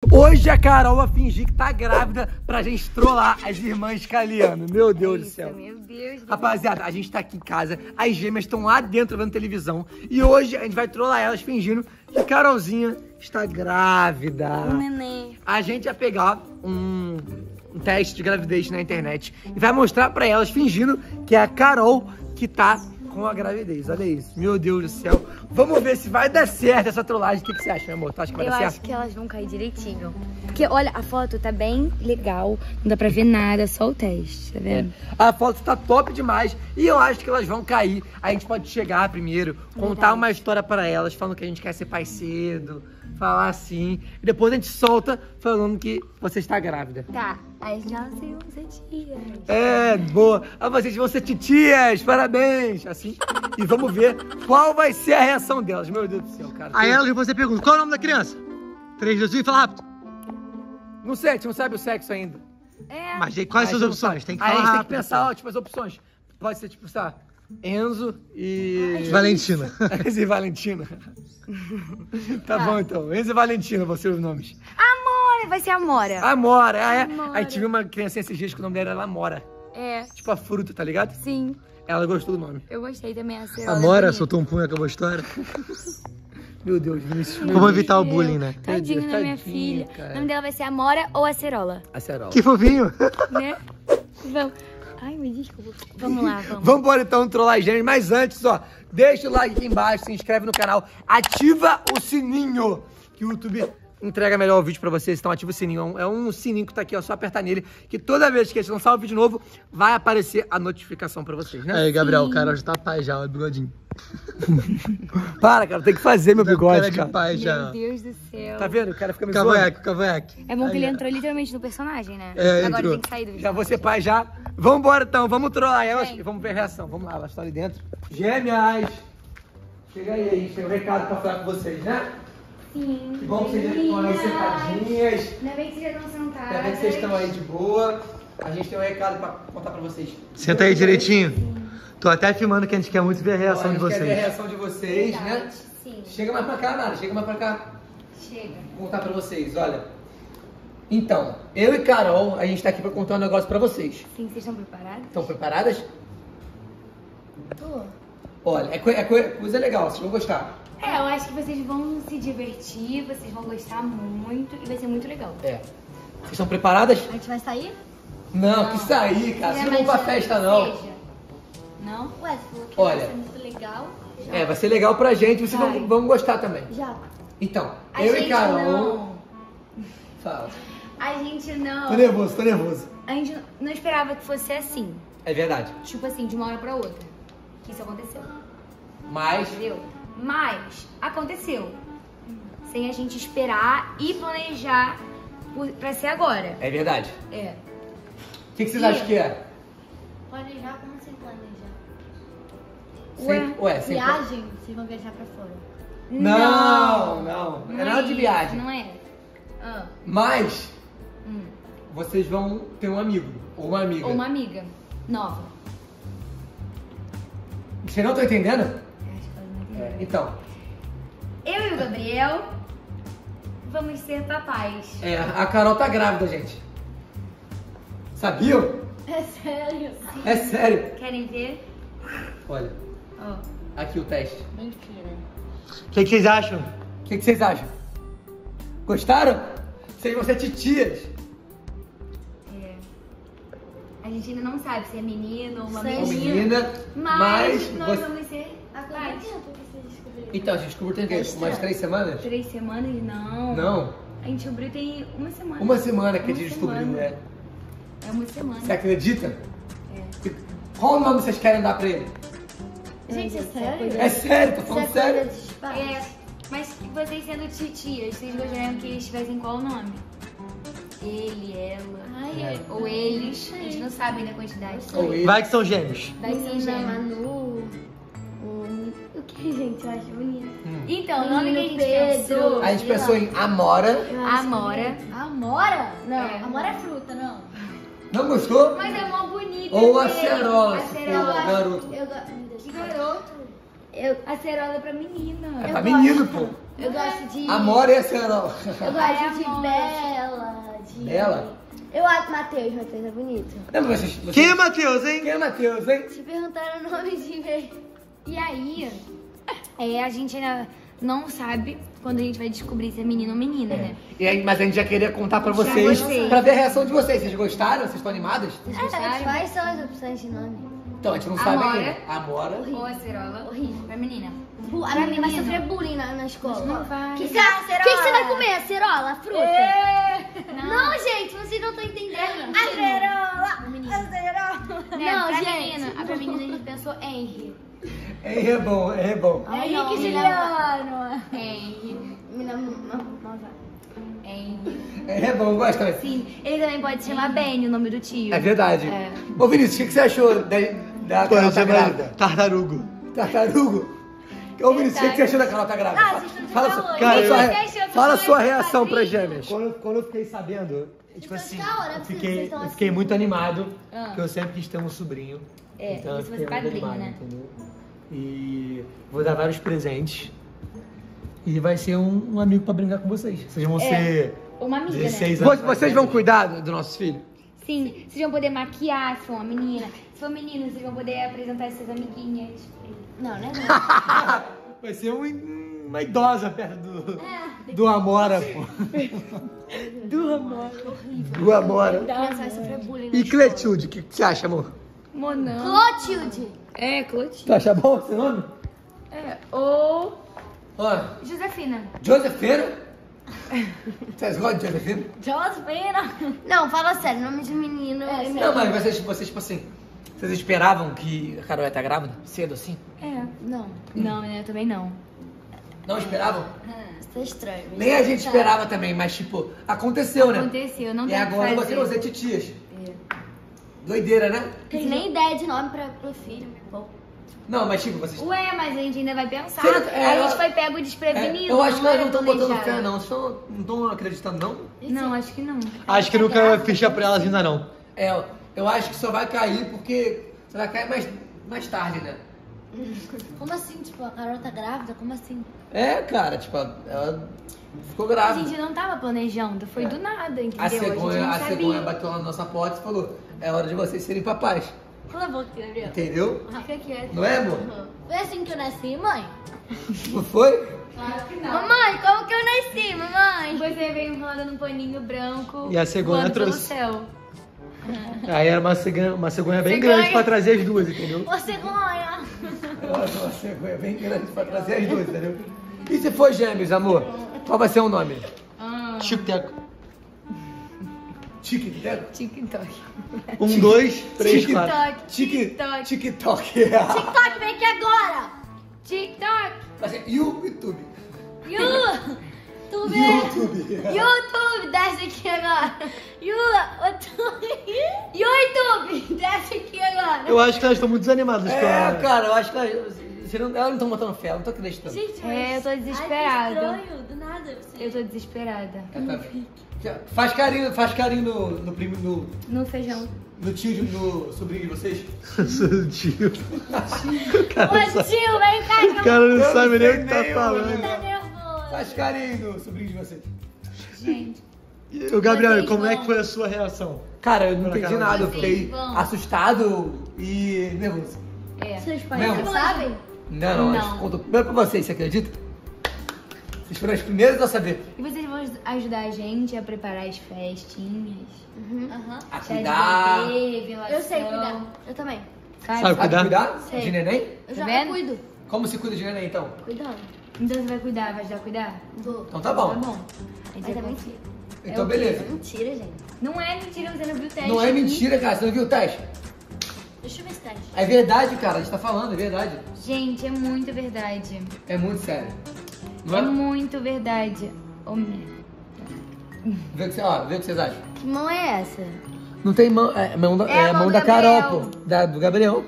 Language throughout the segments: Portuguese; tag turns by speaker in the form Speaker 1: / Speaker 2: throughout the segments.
Speaker 1: Hoje a Carol vai fingir que tá grávida pra gente trollar as irmãs Caliano. Meu Deus do céu.
Speaker 2: Meu Deus.
Speaker 1: Rapaziada, a gente tá aqui em casa, as gêmeas estão lá dentro vendo televisão. E hoje a gente vai trollar elas fingindo que Carolzinha está grávida.
Speaker 2: Um neném.
Speaker 1: A gente vai pegar um teste de gravidez na internet e vai mostrar pra elas fingindo que é a Carol que tá com a gravidez. Olha isso. Meu Deus do céu. Vamos ver se vai dar certo essa trollagem. O que você acha, meu amor? Tu acha que vai dar certo?
Speaker 2: Eu acho que elas vão cair direitinho. Porque, olha, a foto tá bem legal. Não dá pra ver nada, só o teste, tá vendo?
Speaker 1: A foto tá top demais e eu acho que elas vão cair. A gente pode chegar primeiro, contar uma história pra elas, falando que a gente quer ser pai cedo, falar assim. E depois a gente solta falando que você está grávida.
Speaker 2: Tá, aí já sei você tia.
Speaker 1: É, boa. Ah, vocês vão ser titias, parabéns. Assim, e vamos ver qual vai ser a reação delas. Meu Deus do céu, cara.
Speaker 3: Aí elas você pergunta, qual é o nome da criança? 3, 2, 1 e fala rápido.
Speaker 1: Não sei, a gente não sabe o sexo ainda.
Speaker 2: É.
Speaker 3: Mas quais são as opções? Tem que falar
Speaker 1: Aí a gente tem que
Speaker 3: rápido.
Speaker 1: pensar, ó, tipo, as opções. Pode ser, tipo, sabe, Enzo e...
Speaker 3: Valentina.
Speaker 1: Enzo e Valentina. Tá bom, então. Enzo e Valentina vão ser os nomes.
Speaker 2: Amora, vai ser Amora.
Speaker 1: Amora, é.
Speaker 2: Amora.
Speaker 1: Aí tive uma criança esses dias que o nome dela era Amora.
Speaker 2: É,
Speaker 1: Tipo a fruta, tá ligado?
Speaker 2: sim.
Speaker 1: Ela gostou do nome.
Speaker 2: Eu gostei também.
Speaker 3: Amora, soltou um punho, acabou a história.
Speaker 1: Meu Deus, Vinícius.
Speaker 3: Como evitar o bullying, né?
Speaker 2: Tadinha da minha
Speaker 1: Tadinha,
Speaker 2: filha.
Speaker 1: cara.
Speaker 2: O nome dela vai ser Amora ou Acerola,
Speaker 1: Acerola.
Speaker 3: Que fofinho.
Speaker 2: né? Vamos. Ai, me desculpa. Vamos lá, vamos.
Speaker 1: Vamos embora então trollar as gêmeas, mas antes, ó, deixa o like aqui embaixo, se inscreve no canal, ativa o sininho, que o YouTube entrega melhor o vídeo pra vocês, então ativa o sininho, é um sininho que tá aqui, ó, só apertar nele, que toda vez que a gente lançar um vídeo novo, vai aparecer a notificação pra vocês, né?
Speaker 3: Aí, Gabriel, o cara já tá pai já, o bigodinho.
Speaker 1: Para, cara, tem que fazer meu bigode,
Speaker 3: Cara de
Speaker 1: cara.
Speaker 3: pai já.
Speaker 2: Meu Deus do céu.
Speaker 1: Tá vendo? O cara fica me zoando.
Speaker 3: Cavanhaque, cavanhaque.
Speaker 2: É bom que
Speaker 3: Aí,
Speaker 2: ele
Speaker 3: ó.
Speaker 2: entrou literalmente no personagem, né?
Speaker 3: É,
Speaker 2: Agora
Speaker 3: entrou.
Speaker 2: tem que sair do vídeo.
Speaker 1: Já vou ser pai já. Vambora então, vamos trollar elas
Speaker 2: Vem.
Speaker 1: e vamos ver a reação. Vamos lá, elas estão ali dentro. Gêmeas! Chega aí, a gente tem um recado pra falar com vocês, né?
Speaker 2: Sim.
Speaker 1: Que bom que vocês já estão aí sentadinhas.
Speaker 2: Ainda bem que vocês já estão sentadas.
Speaker 1: Ainda bem que vocês estão aí de boa. A gente tem um recado pra contar pra vocês.
Speaker 3: Senta aí direitinho. Tô até filmando que a gente quer muito ver a reação de
Speaker 1: A gente quer ver a
Speaker 3: vocês.
Speaker 1: reação de vocês, né?
Speaker 2: Verdade, sim.
Speaker 1: Chega mais pra cá, Nara. Chega mais pra cá.
Speaker 2: Chega.
Speaker 1: Vou contar pra vocês, olha. Então, eu e Carol, a gente tá aqui pra contar um negócio pra vocês.
Speaker 2: Sim, vocês estão preparados?
Speaker 1: Estão preparadas?
Speaker 2: Tô.
Speaker 1: Olha, é coisa legal, vocês vão gostar.
Speaker 2: É, eu acho que vocês vão se divertir, vocês vão gostar muito e vai ser muito legal.
Speaker 1: É. Vocês estão preparadas?
Speaker 2: A gente vai sair?
Speaker 1: Não, que sair, cara. Vocês não vão pra festa, não.
Speaker 2: Não? Ué, você falou que
Speaker 1: Olha.
Speaker 2: vai ser muito legal.
Speaker 1: É, vai ser legal pra gente, vocês
Speaker 2: Vai.
Speaker 1: vão gostar também.
Speaker 2: Já.
Speaker 1: Então,
Speaker 2: A
Speaker 1: eu
Speaker 2: gente
Speaker 1: e Carol...
Speaker 2: não.
Speaker 1: Fala.
Speaker 2: A gente não.
Speaker 1: Tô nervoso, tô nervoso.
Speaker 2: A gente não esperava que fosse assim.
Speaker 1: É verdade.
Speaker 2: Tipo assim, de uma hora pra outra. Que isso aconteceu.
Speaker 1: Mas...
Speaker 2: Entendeu? Mas aconteceu. Sem a gente esperar e planejar pra ser agora.
Speaker 1: É verdade.
Speaker 2: É.
Speaker 1: O que vocês acham que é?
Speaker 4: Planejar como sem planejar?
Speaker 1: Sem...
Speaker 4: Viagem, vocês vão viajar pra fora.
Speaker 1: Não. É nada de
Speaker 2: isso,
Speaker 1: viagem.
Speaker 2: Não é. Ah.
Speaker 1: Mas... Vocês vão ter um amigo. Ou uma amiga.
Speaker 2: Ou uma amiga nova.
Speaker 1: Vocês não estão entendendo?
Speaker 2: Acho que ela não entendeu.
Speaker 1: Então...
Speaker 2: Eu e o Gabriel vamos ser papais.
Speaker 1: É, a Carol tá grávida, gente. Sabiam?
Speaker 4: É sério?
Speaker 1: É sério.
Speaker 2: Querem ver?
Speaker 1: Olha,
Speaker 2: Ó.
Speaker 1: aqui o teste.
Speaker 4: Mentira.
Speaker 3: O que vocês acham?
Speaker 1: O que vocês acham? Gostaram? Vocês vão ser titias.
Speaker 2: É. A gente ainda não sabe se é menino ou uma
Speaker 4: Sei.
Speaker 1: Ou
Speaker 2: menina.
Speaker 1: menina, mas...
Speaker 2: nós
Speaker 1: você-
Speaker 2: vamos ser
Speaker 4: Há quanto
Speaker 2: pais.
Speaker 4: tempo que vocês descobriram?
Speaker 1: Então, a gente descobriu tem o quê? Umas 3 semanas?
Speaker 2: 3 semanas? Não.
Speaker 1: Não.
Speaker 2: A gente descobriu tem uma semana.
Speaker 1: Uma semana que a
Speaker 2: Uma
Speaker 1: gente descobriu,
Speaker 2: semana.
Speaker 1: né?
Speaker 2: É uma semana.
Speaker 1: Você acredita?
Speaker 2: É.
Speaker 1: Qual o nome vocês querem dar pra ele?
Speaker 4: Gente, é
Speaker 2: Isso é
Speaker 4: sério?
Speaker 2: coisa-
Speaker 1: É sério, tô
Speaker 4: Isso é
Speaker 1: falando
Speaker 4: coisa
Speaker 1: sério.
Speaker 4: dos pais?
Speaker 2: É, mas vocês sendo titias, vocês gostariam que eles tivessem qual nome? Ele, ela,
Speaker 4: Ai,
Speaker 1: É.
Speaker 2: ou eles. A gente não sabe ainda a quantidade.
Speaker 1: Ou ele.
Speaker 3: Vai que são gêmeos.
Speaker 2: Vai ser
Speaker 4: Menina
Speaker 2: gêmeo.
Speaker 4: Manu. O que, gente? Eu acho bonito.
Speaker 2: Então, o nome que a gente
Speaker 4: Pedro.
Speaker 2: pensou,
Speaker 1: A gente pensou em Amora.
Speaker 4: Eu acho
Speaker 2: Amora.
Speaker 4: bonito. Amora? Não,
Speaker 2: É.
Speaker 4: amora é fruta, não.
Speaker 1: Não gostou?
Speaker 2: Mas é mó bonito.
Speaker 1: Ou
Speaker 2: é
Speaker 1: acerola,
Speaker 2: dele.
Speaker 1: se for
Speaker 2: Acerola.
Speaker 1: garoto.
Speaker 4: Eu gosto. Meu Deus.
Speaker 2: Que garoto. Acerola é pra menina.
Speaker 1: É pra menino, pô.
Speaker 4: Eu gosto de.
Speaker 1: Amora e acerola.
Speaker 4: Eu
Speaker 2: Ai,
Speaker 4: gosto de
Speaker 2: amor.
Speaker 4: Bela.
Speaker 1: Ela?
Speaker 4: Eu acho Matheus é bonito.
Speaker 1: Não, mas
Speaker 3: Quem é Matheus, hein?
Speaker 1: Quem é Matheus, hein?
Speaker 4: Se perguntaram o nome de vez.
Speaker 2: E aí, a gente ainda não sabe quando a gente vai descobrir se é menino ou menina, né?
Speaker 1: E aí, mas a gente já queria contar pra
Speaker 2: Já
Speaker 1: vocês,
Speaker 2: gostei.
Speaker 1: pra ver a reação de vocês. Vocês gostaram? Vocês estão animadas?
Speaker 4: Quais são as opções de nome?
Speaker 1: Então, a gente não sabe
Speaker 2: Amora.
Speaker 1: ainda. Amora.
Speaker 2: Ou a Cerola.
Speaker 4: Horrível.
Speaker 2: Pra menina.
Speaker 4: A menina vai sofrer bullying na escola.
Speaker 2: Não vai.
Speaker 4: O que você vai comer? A cerola? A fruta? Não, gente, vocês não estão entendendo. A cerola! A cerola!
Speaker 2: Não,
Speaker 4: Não,
Speaker 2: pra
Speaker 4: gente.
Speaker 2: menina. Pra menina a gente pensou Henry.
Speaker 1: É bom, é bom.
Speaker 4: Henrique Juliano.
Speaker 2: Henry. Henry.
Speaker 1: É bom, gosta também.
Speaker 2: Sim, ele também pode se chamar Ben, o nome do tio.
Speaker 1: É verdade.
Speaker 2: É.
Speaker 1: Ô, Vinícius, o que você achou da
Speaker 3: Pô,
Speaker 1: Carol tá
Speaker 3: chama
Speaker 1: grávida?
Speaker 3: Tartarugo.
Speaker 1: Tartarugo? Ô, Vinícius, o que você achou da Carol tá grávida?
Speaker 4: Ah, vocês estão
Speaker 1: Fala,
Speaker 4: de
Speaker 1: sua-
Speaker 4: caô,
Speaker 1: fala
Speaker 2: hein?
Speaker 1: sua,
Speaker 2: Vocês acham
Speaker 1: fala
Speaker 2: que
Speaker 1: sua
Speaker 2: foi
Speaker 1: reação
Speaker 2: padrinho?
Speaker 1: pra gêmeas.
Speaker 3: Quando eu fiquei sabendo, tipo assim,
Speaker 4: de caô, né?
Speaker 3: eu
Speaker 4: Vocês
Speaker 3: fiquei,
Speaker 4: estão
Speaker 3: eu fiquei muito animado,
Speaker 2: Ah.
Speaker 3: porque eu sempre quis ter um sobrinho.
Speaker 2: É,
Speaker 3: então eu
Speaker 2: isso vai
Speaker 3: fiquei
Speaker 2: ser
Speaker 3: muito
Speaker 2: padrinho,
Speaker 3: animado,
Speaker 2: né?
Speaker 3: entendeu? E vou dar vários presentes. E vai ser um amigo pra brincar com vocês. Vocês vão ser
Speaker 2: Uma amiga,
Speaker 3: 16
Speaker 2: né?
Speaker 3: anos.
Speaker 1: Vocês vão cuidar dos nossos filhos?
Speaker 2: Sim, vocês vão poder maquiar se for uma menina. Se for menino, vocês vão poder apresentar suas amiguinhas.
Speaker 4: Não, né?
Speaker 3: Vai ser uma idosa perto do Amora, pô.
Speaker 1: Do Amora.
Speaker 4: Criança vai sofrer bullying.
Speaker 1: E Cletilde, o que você acha, amor?
Speaker 2: Monão.
Speaker 4: Clotilde.
Speaker 2: É, Clotilde.
Speaker 1: Tu acha bom esse nome?
Speaker 2: É, ou
Speaker 1: Ó,
Speaker 2: Josefina.
Speaker 1: Josefina? Vocês gostam de Josefina?
Speaker 4: Josefina. Não, fala sério, nome de menino.
Speaker 1: Não, mas vocês, tipo assim, vocês esperavam que a Carol ia estar grávida? Cedo assim?
Speaker 2: É.
Speaker 4: Não,
Speaker 2: Não, né? Eu também não.
Speaker 1: Não esperavam?
Speaker 4: isso tá estranho.
Speaker 1: Nem a gente esperava também, mas tipo, aconteceu, né?
Speaker 2: Aconteceu, não
Speaker 1: E
Speaker 2: tem o que
Speaker 1: agora
Speaker 2: fazer.
Speaker 1: vocês vão ser titias. Doideira, né?
Speaker 4: Tem nem ideia de nome pro filho. Bom.
Speaker 1: Não, mas tipo, vocês...
Speaker 2: Ué, mas a gente ainda vai pensar.
Speaker 1: Você não-
Speaker 2: A gente foi pego desprevenido.
Speaker 1: eu acho que elas não estão botando
Speaker 2: planejado.
Speaker 1: fé, não. Vocês não estão acreditando, não?
Speaker 2: Não, acho que não.
Speaker 3: Acho que nunca é ficha pra elas ainda não.
Speaker 1: É, eu acho que só vai cair porque... Só vai cair mais tarde, né?
Speaker 4: Como assim? Tipo, a Carol tá grávida? Como assim?
Speaker 1: É, cara, tipo, ela ficou
Speaker 2: A
Speaker 1: grávida.
Speaker 2: gente não tava planejando, foi do nada, entendeu?
Speaker 1: A cegonha
Speaker 2: gente não
Speaker 1: cegonha
Speaker 2: sabia.
Speaker 1: bateu lá na nossa porta e falou: é hora de vocês serem papais.
Speaker 4: Cala a boca, Gabriel.
Speaker 1: Entendeu?
Speaker 4: Fica quieto.
Speaker 1: Não é, amor?
Speaker 4: Foi assim que eu nasci, mãe?
Speaker 1: Não foi?
Speaker 2: Claro que não.
Speaker 4: Mamãe, como que eu nasci, mamãe?
Speaker 2: Você veio enrolando num paninho branco.
Speaker 3: E a cegonha
Speaker 2: voando pelo
Speaker 3: trouxe.
Speaker 2: céu.
Speaker 3: Aí era uma cegonha bem
Speaker 4: Cegonha.
Speaker 3: grande pra trazer as duas, entendeu?
Speaker 4: Ô, cegonha.
Speaker 1: Eu acho uma cegonha bem grande pra trazer as duas, entendeu? E se for gêmeos, amor? Qual vai ser o nome?
Speaker 3: Chico Teco.
Speaker 1: Tic-tac?
Speaker 2: TikTok.
Speaker 3: 1, 2, 3, 4.
Speaker 2: TikTok.
Speaker 1: TikTok.
Speaker 4: TikTok, vem aqui agora.
Speaker 2: TikTok.
Speaker 1: Vai ser YouTube.
Speaker 4: YouTube. YouTube, desce aqui agora. YouTube, desce aqui agora.
Speaker 3: Eu acho que elas estão muito desanimadas com
Speaker 1: É,
Speaker 3: a...
Speaker 1: cara, eu acho que elas não estão botando fé, eu não tô acreditando.
Speaker 4: Gente,
Speaker 2: É, eu tô desesperada.
Speaker 4: Ai, que estranho, do nada.
Speaker 2: Eu tô desesperada.
Speaker 1: Faz carinho no primo,
Speaker 2: No feijão.
Speaker 1: no tio, no sobrinho de vocês.
Speaker 3: Tio.
Speaker 4: Ô, tio, vem cá.
Speaker 3: O cara não
Speaker 1: Eu
Speaker 3: sabe
Speaker 1: não
Speaker 3: nem o
Speaker 1: sei
Speaker 3: que tá
Speaker 1: nem,
Speaker 3: falando.
Speaker 4: Tá nervoso.
Speaker 1: Faz carinho no sobrinho de vocês.
Speaker 2: Gente.
Speaker 3: E o Gabriel,
Speaker 4: Vocês
Speaker 3: como é
Speaker 4: vão.
Speaker 3: que foi a sua reação?
Speaker 1: Cara, eu não
Speaker 3: Pra
Speaker 1: entendi
Speaker 3: caramba.
Speaker 1: nada, eu fiquei
Speaker 4: Vocês vão.
Speaker 1: assustado e nervoso.
Speaker 2: É.
Speaker 4: Seus pais
Speaker 1: Não.
Speaker 4: não sabem?
Speaker 1: Não,
Speaker 2: Não.
Speaker 1: acho que conto primeiro pra vocês, você acredita? Vocês foram os primeiros a saber.
Speaker 2: E vocês vão ajudar a gente a preparar as festinhas.
Speaker 4: Aham.
Speaker 1: A
Speaker 2: Chá de
Speaker 1: cuidar.
Speaker 2: bebê, velação.
Speaker 4: Eu sei cuidar. Eu também.
Speaker 2: Sabe?
Speaker 3: Sabe
Speaker 1: Sabe cuidar?
Speaker 4: Sei.
Speaker 1: De neném?
Speaker 4: Eu
Speaker 2: Tá
Speaker 4: já
Speaker 2: vendo?
Speaker 4: cuido.
Speaker 1: Como se cuida de neném, então?
Speaker 4: Cuidando.
Speaker 2: Então você vai cuidar, vai ajudar a cuidar?
Speaker 4: Vou.
Speaker 1: Então tá bom.
Speaker 2: Tá bom. A gente
Speaker 4: Mas é
Speaker 2: vai
Speaker 4: mentira.
Speaker 1: Então
Speaker 2: É o quê?
Speaker 1: beleza.
Speaker 4: É mentira, gente.
Speaker 2: Não é mentira, você não viu o teste.
Speaker 1: Não é
Speaker 2: aqui.
Speaker 1: mentira, cara, você não viu o teste?
Speaker 4: Deixa eu ver esse teste.
Speaker 1: É verdade, cara, a gente tá falando, é verdade.
Speaker 2: Gente, é muito verdade.
Speaker 1: É muito sério. Não
Speaker 2: É
Speaker 1: é?
Speaker 2: muito verdade. Ô, merda.
Speaker 1: Vê o que, vê o que vocês acham.
Speaker 4: Que mão é essa?
Speaker 1: Não tem mão, é mão da,
Speaker 2: É a mão
Speaker 1: mão
Speaker 2: do
Speaker 1: da Carol,
Speaker 2: Gabriel.
Speaker 1: pô. Do Gabriel.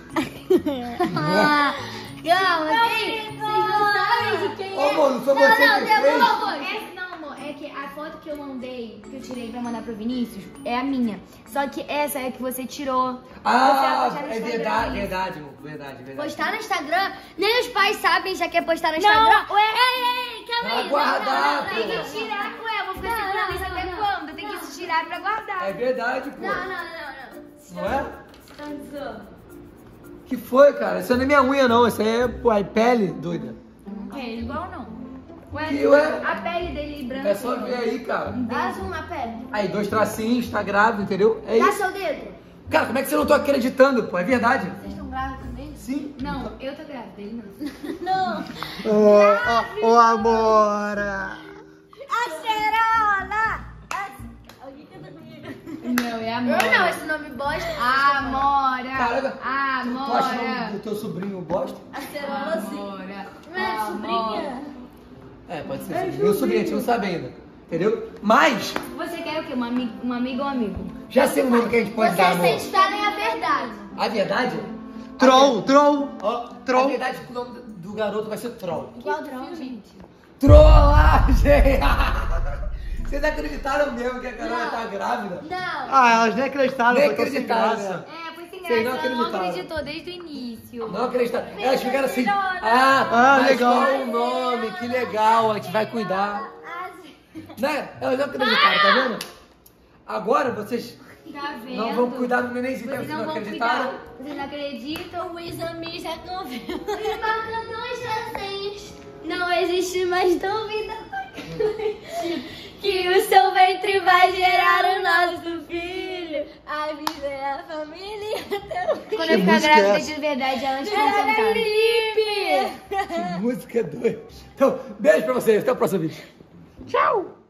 Speaker 4: Ah, calma, vocês não sabem de quem
Speaker 1: Ô,
Speaker 4: é.
Speaker 1: amor, não foi você que fez?
Speaker 2: Não, amor, é que a foto que eu mandei, que eu tirei pra mandar pro Vinícius, é a minha. Só que essa é a que você tirou.
Speaker 1: Ah,
Speaker 2: Você vai postar no
Speaker 1: é
Speaker 2: Instagram,
Speaker 1: verdade,
Speaker 2: isso.
Speaker 1: verdade, amor, verdade.
Speaker 4: Postar no Instagram? Nem os pais sabem, já quer postar no
Speaker 2: Não,
Speaker 4: Instagram?
Speaker 2: ué.
Speaker 4: Ei, calma aí.
Speaker 1: Vai guardar,
Speaker 2: Tem
Speaker 1: pô.
Speaker 2: que tirar, ué, eu vou ficar segurando isso até quando? Tem que tirar é pra guardar.
Speaker 1: É verdade, pô.
Speaker 4: Não.
Speaker 1: Não é?
Speaker 4: Tá zoando.
Speaker 1: Que foi, cara? Isso não é minha unha, não. Isso aí é, pô, é pele, doida.
Speaker 2: Não é igual, não. Ué,
Speaker 1: Que ué?
Speaker 2: a pele dele branca.
Speaker 1: É só ver aí, cara.
Speaker 4: Dá zoom na pele.
Speaker 1: Aí, 2 tracinhos, tá grávida, entendeu? É
Speaker 4: Dá
Speaker 1: isso.
Speaker 4: seu dedo.
Speaker 1: Cara, como é que você não tá acreditando, pô? É verdade?
Speaker 4: Vocês estão grávidos também?
Speaker 1: Sim.
Speaker 2: Não, eu tô grávida, ele não.
Speaker 4: Não.
Speaker 3: Ô, Amora!
Speaker 4: Acerola! Alguém canta comigo.
Speaker 2: Não, é
Speaker 4: Eu
Speaker 2: Amora.
Speaker 4: não, esse nome bosta.
Speaker 2: Amora.
Speaker 1: Caraca, tu acha o nome
Speaker 2: Amora.
Speaker 1: do teu sobrinho bosta?
Speaker 4: Acerola sim.
Speaker 2: Amora.
Speaker 4: Não é sobrinha?
Speaker 1: É, pode ser. Meu sobrinho, a gente não sabe ainda. Entendeu? Mas,
Speaker 2: Você quer o quê? Uma amiga ou um amigo?
Speaker 1: já sei o nome que a gente pode dar, amor.
Speaker 4: Vocês sabem a verdade.
Speaker 1: A verdade?
Speaker 3: Troll!
Speaker 1: Ó,
Speaker 3: Troll.
Speaker 1: A verdade é que o nome do garoto vai ser Troll.
Speaker 4: Igual do filme.
Speaker 2: gente.
Speaker 1: Trollagem! Vocês acreditaram mesmo que a Carol tá grávida?
Speaker 4: Não.
Speaker 3: Ah, elas nem acreditaram,
Speaker 1: Nem
Speaker 3: foi tão sem
Speaker 1: acreditaram,
Speaker 3: graça.
Speaker 1: né?
Speaker 2: É, foi sem
Speaker 1: Vocês não
Speaker 2: graça. Ela não
Speaker 1: acreditaram.
Speaker 2: acreditou desde o início.
Speaker 1: Não acreditaram. Elas ficaram assim.
Speaker 3: Ah,
Speaker 1: Mas
Speaker 3: legal.
Speaker 1: qual o nome? Que legal, a gente vai cuidar. Né? Elas não acreditaram, tá vendo? Agora vocês
Speaker 2: Tá vendo?
Speaker 1: não vão cuidar do nenenzinho,
Speaker 2: Vocês
Speaker 1: vocês
Speaker 2: não
Speaker 1: não
Speaker 2: vão
Speaker 1: acreditaram?
Speaker 2: cuidar. Vocês não acreditam?
Speaker 4: O exame já confirma. Marcando os desenhos. Não existe mais dúvida. Que o seu ventre vai gerar o nosso filho. A vida é a família.
Speaker 2: Quando eu ficar
Speaker 3: música é
Speaker 2: grávida
Speaker 3: essa?
Speaker 2: de verdade, elas vão cantar.
Speaker 1: Que música doida. Então, beijo pra vocês, até o próximo vídeo. Tchau!